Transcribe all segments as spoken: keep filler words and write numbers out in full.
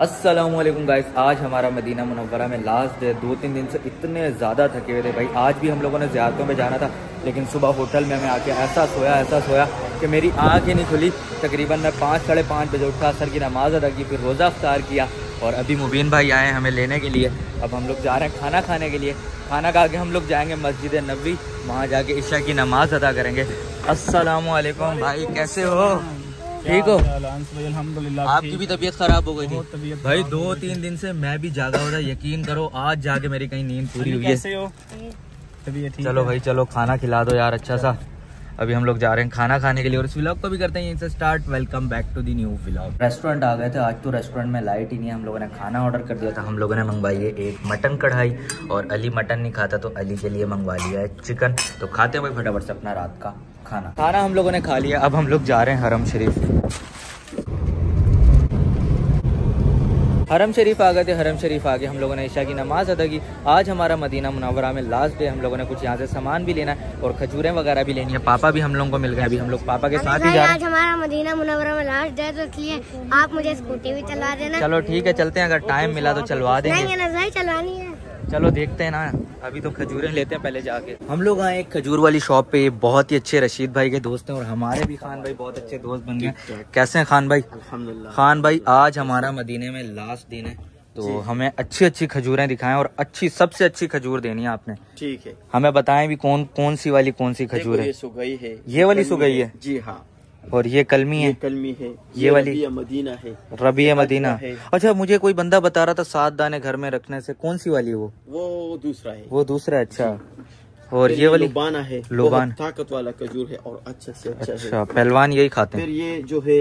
अस्सलाम वालेकुम गाइस, आज हमारा मदीना मुनव्वरा में लास्ट डे। दो तीन दिन से इतने ज़्यादा थके हुए थे भाई। आज भी हम लोगों ने ज़ियारतों में जाना था, लेकिन सुबह होटल में मैं आके ऐसा सोया ऐसा सोया कि मेरी आँख ही नहीं खुली। तकरीबन मैं पाँच साढ़े पाँच बजे उठा, असर की नमाज़ अदा की, फिर रोज़ा अफ्तार किया और अभी मुबीन भाई आए हमें लेने के लिए। अब हम लोग जा रहे हैं खाना खाने के लिए। खाना खा के हम लोग जाएंगे मस्जिद नबवी, वहाँ जाके इशा की नमाज़ अदा करेंगे। अस्सलाम वालेकुम भाई, कैसे हो? ठीक हो? अल्हम्दुलिल्लाह। आपकी भी तबीयत खराब हो गई थी भाई। दो तीन दिन से मैं भी जागा हुआ था, यकीन करो आज जाके मेरी कहीं नींद पूरी हुई है। कैसे हो? चलो भाई चलो खाना खिला दो यार अच्छा सा। अभी हम लोग जा रहे हैं खाना खाने के लिए और इस व्लॉग को भी करते हैं यहीं से start. Welcome back to the new vlog. Restaurant आ गए थे। आज तो रेस्टोरेंट में लाइट ही नहीं है। हम लोगों ने खाना ऑर्डर कर दिया था। हम लोगों ने मंगवाई है एक मटन कढ़ाई और अली मटन नहीं खाता तो अली के लिए मंगवा लिया है चिकन। तो खाते हैं भाई फटाफट से अपना रात का खाना। खाना हम लोगों ने खा लिया। अब हम लोग जा रहे हैं हरम शरीफ। हरम शरीफ आ गए थे। हरम शरीफ आके हम लोगों ने इशा की नमाज अदा की। आज हमारा मदीना मुनव्वरा में लास्ट डे। हम लोगों ने कुछ यहाँ से सामान भी लेना है और खजूरें वगैरह भी लेनी है। पापा भी हम लोगों को मिल गए। अभी हम लोग पापा के साथ ही जा रहे हैं। आज हमारा मदीना मुनव्वरा में लास्ट डे, तो इसलिए आप मुझे स्कूटी भी चला देना। चलो ठीक है, चलते हैं। अगर टाइम मिला तो चलवा देंगे। नहीं चलानी है। चलो देखते हैं ना। अभी तो खजूरें लेते हैं पहले जाके। हम लोग आए एक खजूर वाली शॉप पे। बहुत ही अच्छे रशीद भाई के दोस्त हैं और हमारे भी खान भाई बहुत अच्छे दोस्त बन गए। कैसे हैं खान भाई? अल्हम्दुलिल्लाह। खान भाई आज हमारा मदीने में लास्ट दिन है, तो हमें अच्छी अच्छी खजूरें दिखाएं और अच्छी सबसे अच्छी खजूर देनी है आपने। ठीक है, हमें बताएं भी कौन कौन सी वाली कौन सी खजूर है। ये सुगई है, ये वाली सुगई है जी हाँ। और ये कलमी है। ये कलमी है। ये वाली रबिया मदीना है। रबिया मदीना है। अच्छा, मुझे कोई बंदा बता रहा था सात दाने घर में रखने से। कौन सी वाली वो? वो दूसरा है। वो दूसरा है। अच्छा, और ये वाली लुबाना है। लुबान ताकत वाला खजूर है और अच्छा से अच्छा, अच्छा है। पहलवान यही खाते फिर हैं। ये जो है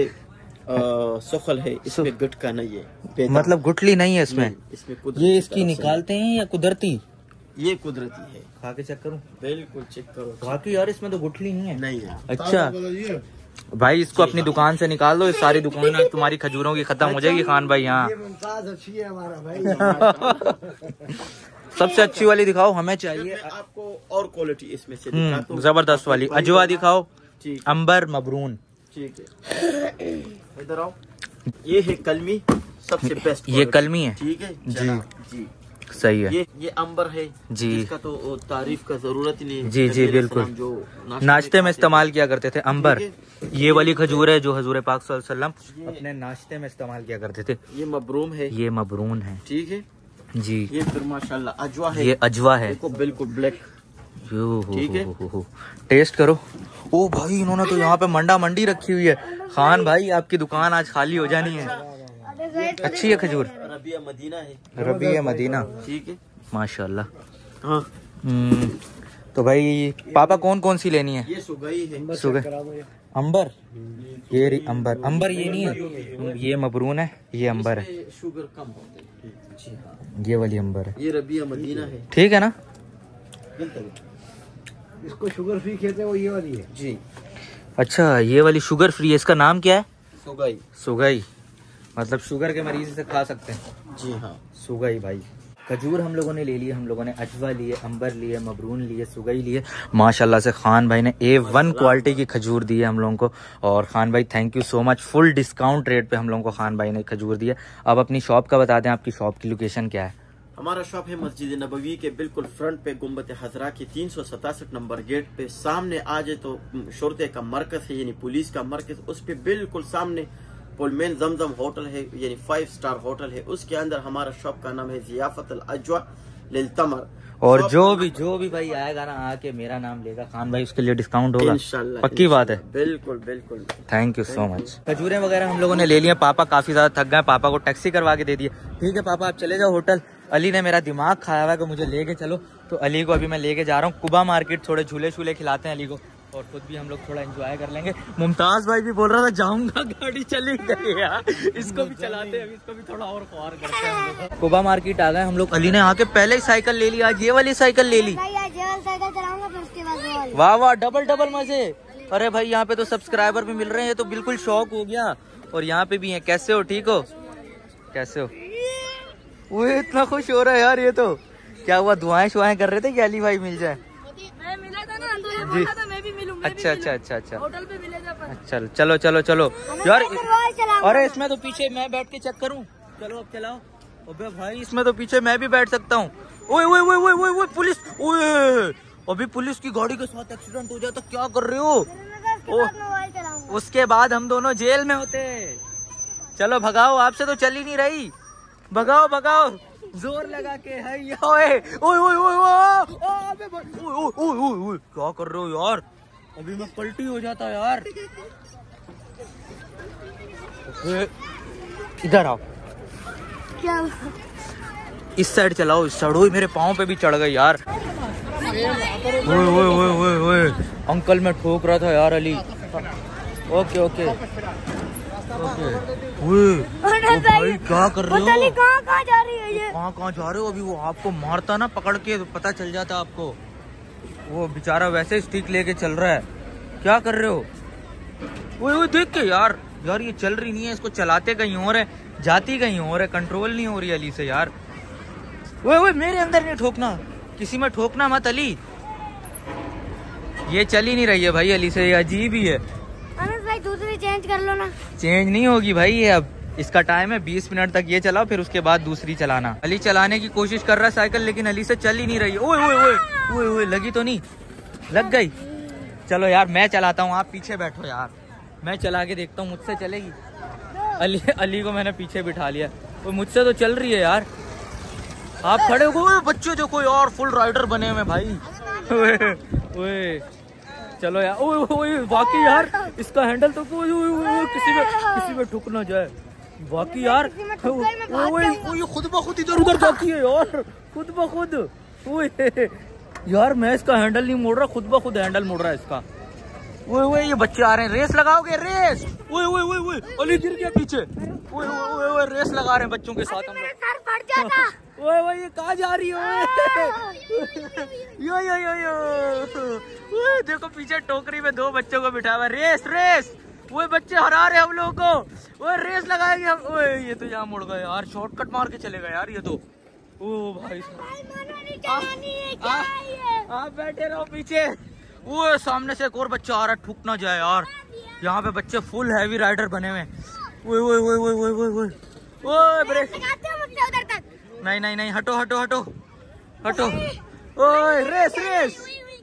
सुखल है, इसमें गुटका नहीं है। मतलब गुठली नहीं है इसमें? इसमें ये इसकी निकालते हैं या कुदरती? ये कुदरती है। खा के चेक करूं? बिल्कुल चेक करो। बाकी यार इसमें तो गुठली नहीं है। नहीं है। अच्छा भाई, इसको अपनी दुकान से निकाल दो। सारी दुकान आज तुम्हारी खजूरों की खत्म हो जाएगी खान भाई। यहाँ अच्छी है हमारा भाई। सबसे अच्छी वाली दिखाओ, हमें चाहिए। आपको और क्वालिटी इसमें से दिखाता हूं। जबरदस्त वाली अजवा दिखाओ। ठीक, अंबर मबरून। ठीक है, इधर आओ। ये है कलमी, सबसे बेस्ट। ये कलमी है। ठीक है जी जी, सही है। ये ये अंबर है जी। इसका तो तारीफ का जरूरत ही नहीं है। जी जी बिल्कुल। जो नाश्ते में इस्तेमाल किया करते थे अंबर। ये वाली खजूर है जो हजूर पाक सल्लल्लाहु अलैहि वसल्लम अपने नाश्ते में इस्तेमाल किया करते थे। ये मबरूम है। ये मबरून है। ठीक है जी। ये फिर माशाल्लाह अजवा है। ये अजवा है। देखो बिल्कुल ब्लैक। ठीक है, टेस्ट करो। ओ भाई, इन्होंने तो यहाँ पे मंडा मंडी रखी हुई है। खान भाई आपकी दुकान आज खाली हो जानी है। अच्छी है खजूर। रबिया मदीना है। रबिया मदीना। ठीक है माशाल्लाह। हाँ। हम्म, तो भाई पापा कौन कौन सी लेनी है? ये सुगई है। सुगई अंबर। ये रही अंबर। अंबर ये नहीं है, ये मबरून है। ये अंबर है। शुगर कम होता है। ये वाली अंबर है। ये रबिया मदीना है। ठीक है ना? इसको शुगर फ्री कहते हैं, वो ये वाली है जी। अच्छा, ये वाली शुगर फ्री है। इसका नाम क्या है? सुगई। सुगई मतलब शुगर के मरीज इसे खा सकते हैं। जी हाँ। सुगई भाई। खजूर हम लोगों ने ले लिए। हम लोगों ने अजवा लिए, अंबर लिए, मबरून लिए, सुगई लिए। माशाल्लाह से खान भाई ने ए वन क्वालिटी की खजूर दी है हम लोगों को। और खान भाई thank you so much. Full discount rate पे हम लोगों को खान भाई ने खजूर दी है। अब अपनी शॉप का बता दें, आपकी शॉप की लोकेशन क्या है? हमारा शॉप है मस्जिद नबवी के बिल्कुल फ्रंट पे, गुम्बद हजरा की तीन सौ सतासठ नंबर गेट पे। सामने आ जाए तो शोरते का मरकज है, यानी पुलिस का मरकज। उस पे बिल्कुल सामने पुलमेन जमजम होटल है, यानी फाइव स्टार होटल है। उसके अंदर हमारा शॉप का नाम है जियाफत अल अजवा लिल तमर। और जो भी जो भी भाई आएगा ना आके मेरा नाम लेगा खान भाई, उसके लिए डिस्काउंट होगा इंशाल्लाह। पक्की बात है। बिल्कुल बिल्कुल। Thank you so much. खजूरें वगैरह हम लोगों ने ले लिया। पापा काफी ज्यादा थक गए। पापा को टैक्सी करवा के दे दिए। ठीक है पापा आप चले जाओ होटल। अली ने मेरा दिमाग खाया हुआ है कि मुझे लेके चलो, तो अली को अभी मैं लेके जा रहा हूँ कुबा मार्केट। थोड़े झूले शूले खिलाते हैं अली को और खुद भी हम लोग थोड़ा एंजॉय कर लेंगे। मुमताज भाई भी बोल रहा था जाऊंगा, गाड़ी चली गई यार। इसको भी चलाते हैं, इसको भी थोड़ा और ख्वार करते हैं। कुबा मार्केट आ गए हम लोग। अली ने आके पहले ही साइकिल ले ली। आज ये वाली साइकिल ले ली। वाह वाह, डबल डबल मजे। अरे भाई यहाँ पे तो सब्सक्राइबर भी मिल रहे हैं। ये तो बिल्कुल शौक हो गया। और यहाँ पे भी है। कैसे हो? ठीक हो? कैसे हो? वो इतना खुश हो रहा है यार। ये तो क्या हुआ, दुआएं शुआएं कर रहे थे कि अली भाई मिल जाए? मैं मिला था ना, तो ये बोला था मैं भी मिलूं, मैं अच्छा भी अच्छा अच्छा अच्छा होटल पे मिले थे अपन। चल चलो चलो चलो यार। अरे इसमें तो पीछे मैं बैठ के चेक करूं। चलो अब चलाओ। अबे भाई इसमें तो पीछे मैं भी बैठ सकता हूँ। ओए ओए ओए ओए ओए पुलिस, ओए अभी पुलिस की गाड़ी के साथ एक्सीडेंट हो जाए तो क्या कर रहे हो? ओ, उसके बाद हम दोनों जेल में होते। चलो भगाओ, आपसे तो चल ही नहीं रही। भगाओ भगाओ जोर लगा के। है ओए ओए ओए ओए ओए क्या कर रहे हो यार? अभी मैं पलटी हो जाता यार। इधर आओ। क्या? इस साइड चलाओ, इस साइड। मेरे पाँव पे भी चढ़ गई यार। ओए ओए ओए ओए ओए अंकल मैं ठोक रहा था यार अली। Okay okay okay. भाई क्या कर रहे हो? कहाँ कहाँ जा रही है ये? कहाँ कहाँ जा रहे हो? अभी वो आपको मारता ना पकड़ के तो पता चल जाता आपको। वो बेचारा वैसे स्टिक लेके चल रहा है। क्या कर रहे हो? ओए ओए देख के यार यार ये चल रही नहीं है, इसको चलाते कहीं और है, जाती कहीं और है, कंट्रोल नहीं हो रही अली से यार। ओए ओए मेरे अंदर नहीं ठोकना, किसी में ठोकना मत अली। ये चल ही नहीं रही है भाई अली से, ये अजीब ही है। अनस भाई दूसरी चेंज कर लो ना। चेंज नहीं होगी भाई ये, अब इसका टाइम है बीस मिनट तक ये चलाओ, फिर उसके बाद दूसरी चलाना। अली चलाने की कोशिश कर रहा है साइकिल, लेकिन अली से चल ही नहीं रही है। ओए ओए ओए ओए ओए लगी तो नहीं? लग गई। चलो यार मैं चलाता हूँ, आप पीछे बैठो यार, मैं चला के देखता हूँ मुझसे चलेगी। अली अली को मैंने पीछे बिठा लिया। वो मुझसे तो चल रही है यार। आप खड़े हो, बच्चे देखो यार फुल राइडर बने हुए भाई। ओए ओए चलो यार। ओए ओए बाकी यार इसका हैंडल तो ओए ओए किसी में किसी में ठुक ना जाए। बाकी यार ओए खुद ब खुद इधर उधर जाती है यार, खुद ब खुद। ओए यार मैं इसका हैंडल नहीं मोड़ रहा, खुद ब खुद हैंडल मोड़ रहा है इसका। ओए ओए ये बच्चे आ रहे हैं, रेस लगाओगे? रेस। ओए ओए ओए ओए अली गिर गया पीछे। ओए ओए ओए रेस लगा रहे हैं बच्चों के साथ हम लोग। सर फट जाता। ओए ओए ये कहाँ जा रही हो? यो यो यो यो देखो पीछे टोकरी में दो बच्चों को बिठा हुआ। रेस रेस वो बच्चे हरा रहे हम लोगों को। ओए रेस लगाएंगे हम। ओए ये तो यहाँ मुड़ गए यार, शॉर्टकट मार के चले गए यार ये तो। ओ भाई आप बैठे रहो पीछे। वो सामने से एक और बच्चा आ रहा है, ठुक ना जाए यार। यहाँ पे बच्चे फुल हैवी राइडर बने हुए। ओए ओए ओए ओए ओए ओए ओए ओए ब्रेक। नहीं नहीं नहीं हटो हटो हटो हटो। ओए रेस रेस।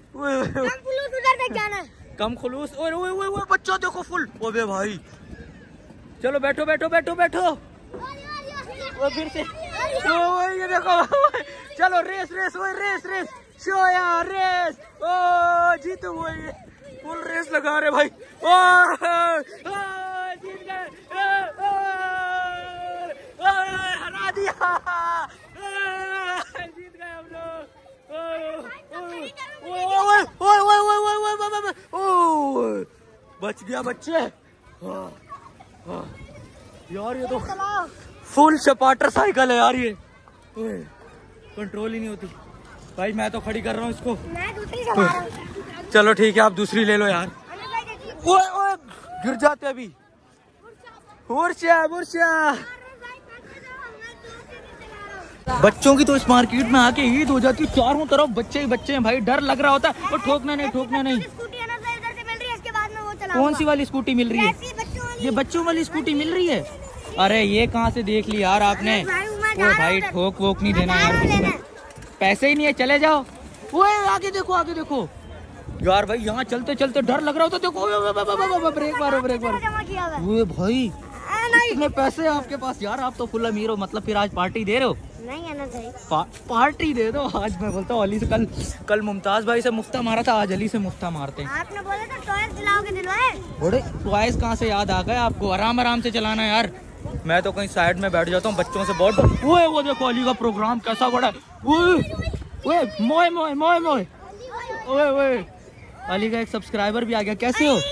कम खुलूस। ओए ओए ओए ओए बच्चा देखो फुल। ओए भाई चलो बैठो बैठो बैठो बैठो। ओए फिर से ओए ये देखो। चलो रेस रेस ओए रेस रेस शो यार रेस। ओ जीत हुए, फुल रेस लगा रहे भाई। ओ जीत गए, हरा दिया, जीत गए हम लोग। बच गया बच्चे यार। ये तो फुल सपाटर साइकिल है यार, ये कंट्रोल ही नहीं होती भाई। मैं तो खड़ी कर रहा हूँ इसको। मैं दूसरी चला रहा हूँ। चलो ठीक है आप दूसरी ले लो यार। ओए ओए गिर जाते अभी। मुर्शिया मुर्शिया बच्चों की तो इस मार्केट में आके ईद हो जाती है, चारों तरफ बच्चे ही बच्चे हैं भाई। डर लग रहा होता है। और ठोकना नहीं ठोकना नहीं। कौन सी वाली स्कूटी मिल रही है? ये बच्चों वाली स्कूटी मिल रही है। अरे ये कहाँ से देख ली यार आपने? ओ भाई ठोक वोक नहीं देना यार किसी में, पैसे ही नहीं है, चले जाओ। ओए आगे देखो आगे देखो यार भाई, यहाँ चलते चलते डर लग रहा होता। देखो ब्रेक मारो ब्रेक मारो। ओए भाई इतने पैसे आपके पास यार, आप तो फुल अमीर हो। मतलब फिर आज पार्टी दे रहे हो? नहीं है ना भाई। पा, पार्टी दे दो आज। मैं बोलता हूँ अली से कल कल मुमताज भाई से मुफ्ता मारा था, आज अली से मुफ्ता मारते हैं। आपने बोला था टॉयज दिलाओगे, दिलवाए? बड़े टॉयज कहाँ से याद आ गए आपको? आराम आराम से चलाना यार। मैं तो कहीं साइड में बैठ जाता हूँ बच्चों से बहुत। ओए वो देखो अली का प्रोग्राम कैसा बड़ा है। ओए मोए मोए मोए मोए ओए ओए अली का एक सब्सक्राइबर भी आ गया। कैसे हो?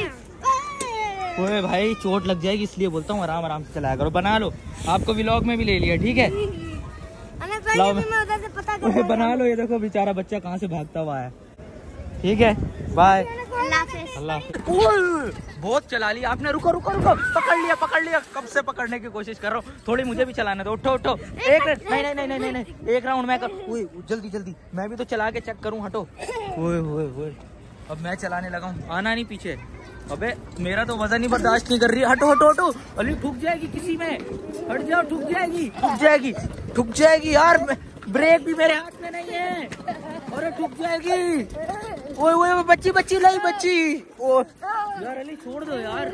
ओए भाई चोट लग जाएगी इसलिए बोलता हूँ आराम आराम से चलाया करो। बना लो, आपको व्लॉग में भी ले लिया ठीक है। लाओ मैं उधर से पता कर बना लो। ये देखो बेचारा बच्चा कहाँ से भागता हुआ है। ठीक है बाय, अल्लाह। बहुत चला लिया आपने। रुको रुको रुको, पकड़ लिया पकड़ लिया। कब से पकड़ने की कोशिश कर रहा हूँ, थोड़ी मुझे भी चलाने दो। उठो उठो एक नहीं नहीं नहीं नहीं नहीं एक राउंड मैं कर। ओए जल्दी जल्दी मैं भी तो चला के चेक करूँ। हटो। ओए ओए ओए अब मैं चलाने लगा हूँ, आना नहीं पीछे। अबे मेरा तो वजन ही बर्दाश्त नहीं कर रही। हटो हटो हटो, अली ठुक जाएगी किसी में, हट जाओ, ठुक जाएगी ठुक जाएगी ठुक जाएगी यार, ब्रेक भी मेरे हाथ में नहीं है, अरे ठुक जाएगी। ओए ओए बच्ची बच्ची लाई बच्ची, ओ यार अली छोड़ दो यार,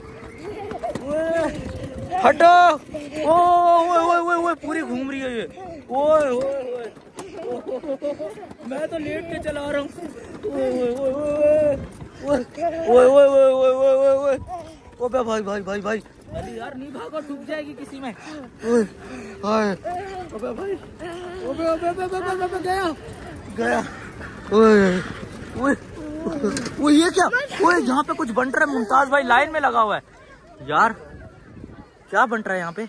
हटो। ओ ओए ओए ओए ओए पूरी घूम रही है ये, ओए ओए मैं तो लेट के चला रहा हूँ। ओए ओए ओए ओए ओए ओए ओए ओए ओए भाई भाई भाई भाई, अरे यार नहीं भागो, ठुक जाएगी किसी में। ओए हाय ओबे भाई, ओबे ओबे ओबे ओबे ओबे गया गया। ओए ओए ओए ये क्या, ओए यहाँ पे कुछ बन रहा है। मुमताज भाई लाइन में लगा हुआ है यार, क्या बन रहा है यहाँ पे?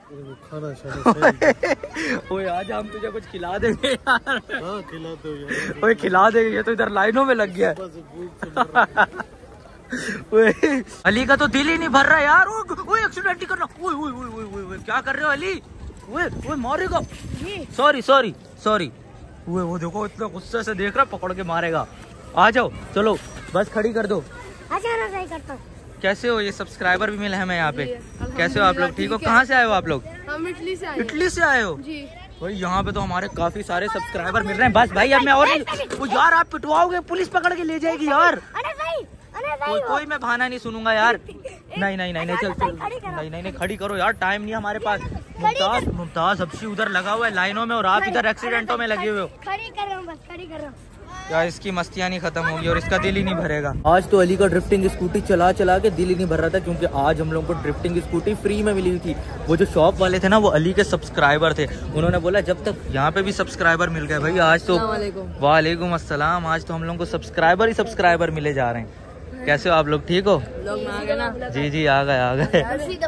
ओए आज हम तुझे कुछ खिला देंगे यार। हाँ, खिला दो यार। ओए खिला देंगे, ये तो इधर लाइनों में लग गया है। ओए अली का तो दिल ही नहीं भर रहा यार। ओए एक्सीडेंट ही करना। ओए ओए ओए ओए क्या कर रहे हो अली? ओए ओए मारेगा, सॉरी सॉरी सॉरी। ओए वो देखो इतना गुस्से से देख रहा, पकड़ के मारेगा। आ जाओ चलो, बस खड़ी कर दो। करता कैसे हो? ये सब्सक्राइबर भी मिले हैं हमें यहाँ पे। कैसे हो आप लोग? ठीक हो? कहाँ से आए हो आप लोग? हम इटली से आए। इटली से आए हो जी भाई? यहाँ पे तो हमारे काफी सारे सब्सक्राइबर मिल रहे हैं। बस भाई अब मैं और नहीं, वो यार आप पिटवाओगे, पुलिस पकड़ के ले जाएगी यार। अरे भाई, अरे भाई कोई कोई मैं बहाना नहीं सुनूंगा यार। नहीं नहीं नहीं नहीं चल चल नहीं नहीं नहीं खड़ी करो यार, टाइम नहीं है हमारे पास। मुमताज मुमताज हबशी उधर लगा हुआ है लाइनों में और आप इधर एक्सीडेंटों में लगे हुए हो। खड़ी कर रहा हूँ, बस खड़ी कर रहा हूँ। यार इसकी मस्तियाँ नहीं खत्म होगी और इसका दिल ही नहीं भरेगा। आज तो अली का ड्रिफ्टिंग स्कूटी चला चला के दिल ही नहीं भर रहा था, क्योंकि आज हम लोगों को ड्रिफ्टिंग स्कूटी फ्री में मिली थी। वो जो शॉप वाले थे ना, वो अली के सब्सक्राइबर थे। उन्होंने बोला जब तक यहाँ पे भी सब्सक्राइबर मिल गए भाई, आज तो वालेकुम अस्सलाम, आज तो हम लोगों को सब्सक्राइबर ही सब्सक्राइबर मिले जा रहे हैं। कैसे हो आप लोग? ठीक हो? लोग आ गए ना? जी जी आ गए आ गए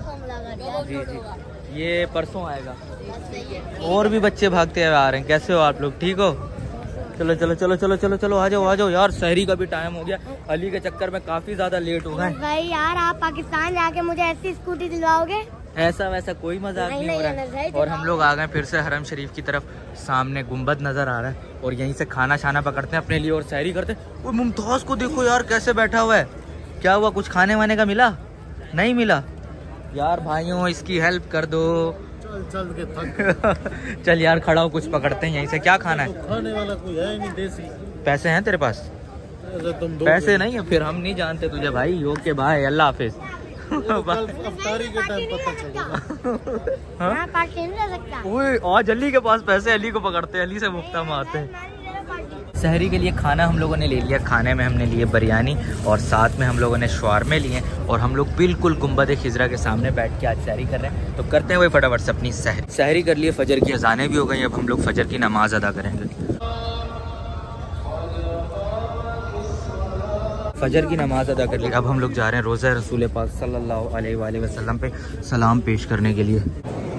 जी जी, ये परसों आएगा। और भी बच्चे भागते हुए आ रहे हैं। कैसे हो आप लोग? ठीक हो? चलो चलो चलो चलो चलो चलो आ जाओ आ जाओ यार, शहरी का भी टाइम हो गया। अली के चक्कर में काफी ज्यादा लेट हो गए भाई। यार आप पाकिस्तान जाके मुझे ऐसी स्कूटी दिलवाओगे? ऐसा वैसा कोई मजाक नहीं, नहीं हो रहा है। और हम लोग आ गए फिर से हरम शरीफ की तरफ। सामने गुम्बद नजर आ रहा है और यहीं से खाना शाना पकड़ते हैं अपने लिए और सहरी करते हैं। वो मुमताज को देखो यार कैसे बैठा हुआ है। क्या हुआ, कुछ खाने वाने का मिला? नहीं मिला यार। भाइयों इसकी हेल्प कर दो। चल चल के थक चल यार खड़ा हो, कुछ पकड़ते हैं यहीं से। क्या खाना है? खाने वाला कोई है नहीं देसी। पैसे हैं तेरे पास? तुम पैसे नहीं है फिर हम नहीं जानते तुझे भाई। ओके भाई, अल्लाह हाफिज। अफ्तारी के टाइम पता चलेगा। हाँ? पार्टी नहीं ले सकता। ओए आज अली के पास पैसे, अली को पकड़ते हैं, अली से मुफ्ता में आते हैं। सहरी के लिए खाना हम लोगों ने ले लिया। खाने में हमने लिए बिरयानी और साथ में हम लोगों ने शवारमे लिए और हम लोग बिल्कुल गुम्बद खिजरा के सामने बैठ के आज सहरी कर रहे हैं। तो करते हैं वही फटाफट से अपनी सहरी। सहरी कर लिए, फजर की अजानें भी हो गई। अब हम लोग फजर की नमाज अदा करेंगे। फजर की नमाज अदा कर ली। अब हम लोग जा रहे हैं रोज़ा रसूल पाक सल्लल्लाहु अलैहि वसल्लम पे सलाम पेश करने के लिए।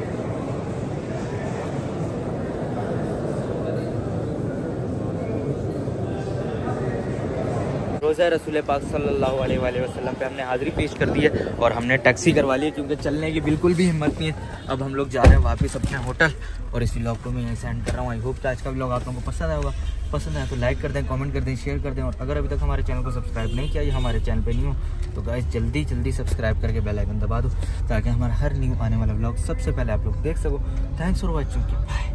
रोज़ा रसूल पाक सल्लल्लाहु अलैहि वसल्लम पे हमने हाज़िरी पेश कर दी है और हमने टैक्सी करवा ली है, क्योंकि चलने की बिल्कुल भी हिम्मत नहीं है। अब हम लोग जा रहे हैं वापस अपने होटल और इस व्लॉग को मैं यहीं से एंड कर रहा हूँ। आई होप कि आज का व्लॉग आप लोगों को पसंद आया होगा। पसंद आया तो लाइक कर दें, कमेंट कर दें, शेयर कर दें। और अगर अभी तक हमारे चैनल को सब्सक्राइब नहीं किया या हमारे चैनल पे नहीं हो तो गाइस जल्दी जल्दी सब्सक्राइब करके बेल आइकन दबा दो, ताकि हमारा हर न्यू आने वाला व्लॉग सबसे पहले आप लोग देख सको। Thanks for watching. बाय।